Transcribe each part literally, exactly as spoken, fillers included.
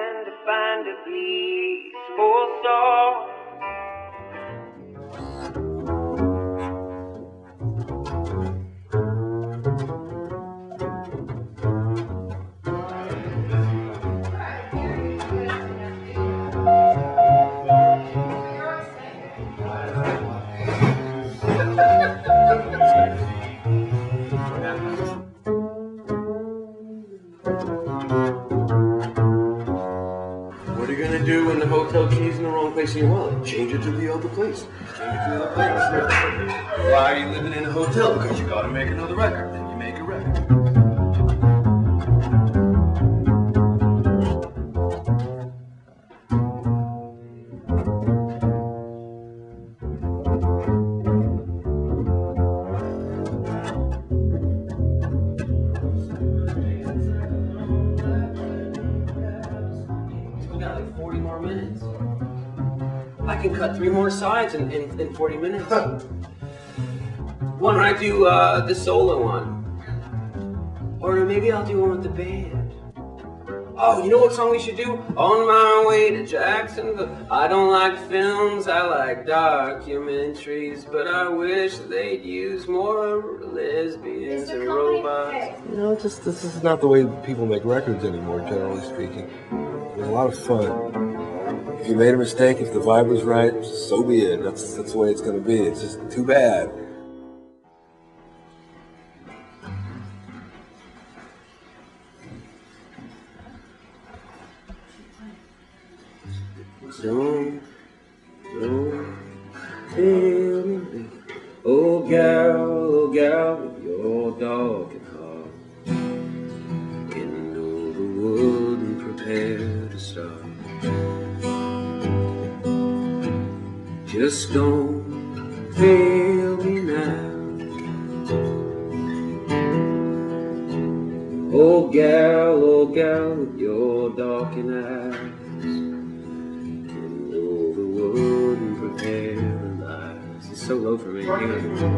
trying to find a peaceful soul. What are you gonna do when the hotel key's in the wrong place in your wallet? Change it to the other place. Change it to the other place. Why are you living in a hotel? Because you gotta make another record. Then you make a record. forty more minutes. I can cut three more sides in, in, in forty minutes. Why don't I do uh, the solo one? Or maybe I'll do one with the band. Oh, you know what song we should do? On my way to Jacksonville. I don't like films, I like documentaries, but I wish they'd use more lesbians and robots. You know, just this is not the way people make records anymore, generally speaking. It was a lot of fun. If you made a mistake, if the vibe was right, so be it. That's that's the way it's going to be. It's just too bad. Don't, don't tell me, oh gal, oh gal, with your dog and heart, into the wood and prepare to start. Just don't fail me now, oh gal, oh gal, with your darkened eyes. So low for me. Hang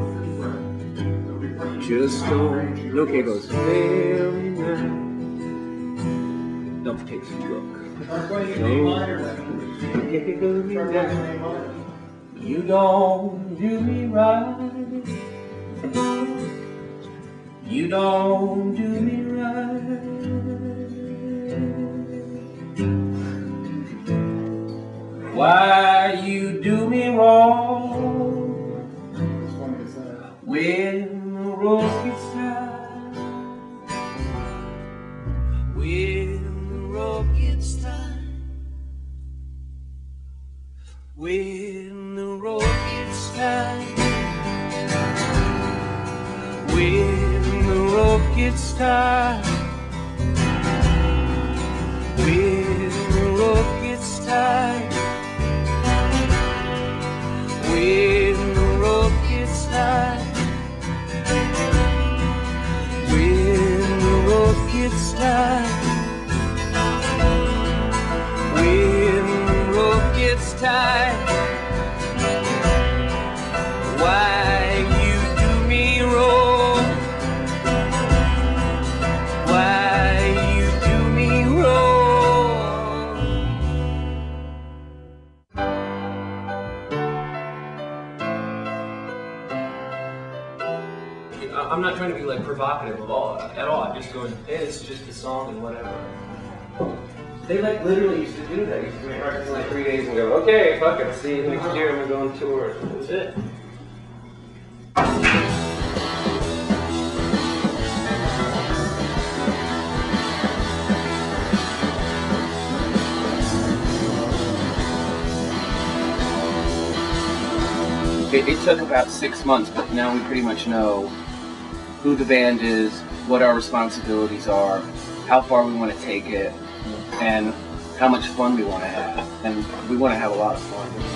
on. Just don't. No cables. Fail me now. Don't take some look. Don't fail me now. You don't do me right. You don't do me right. Why you do me wrong? When the road gets tight, when the road gets tight, when the road gets tight, when the road gets tight, when the road gets tight, when the road gets tight. Gets tight. When the rope gets tight, why you do me wrong? Why you do me wrong? I'm not trying to be like provocative at all. At all. I'm just going, hey, it's just a song and whatever. They like literally used to do that. Used to make records in like three days and go, okay, fuck it, see you next year and we're going tour. That was it. It, it took about six months, but now we pretty much know who the band is, what our responsibilities are, how far we want to take it, and how much fun we want to have. And we want to have a lot of fun.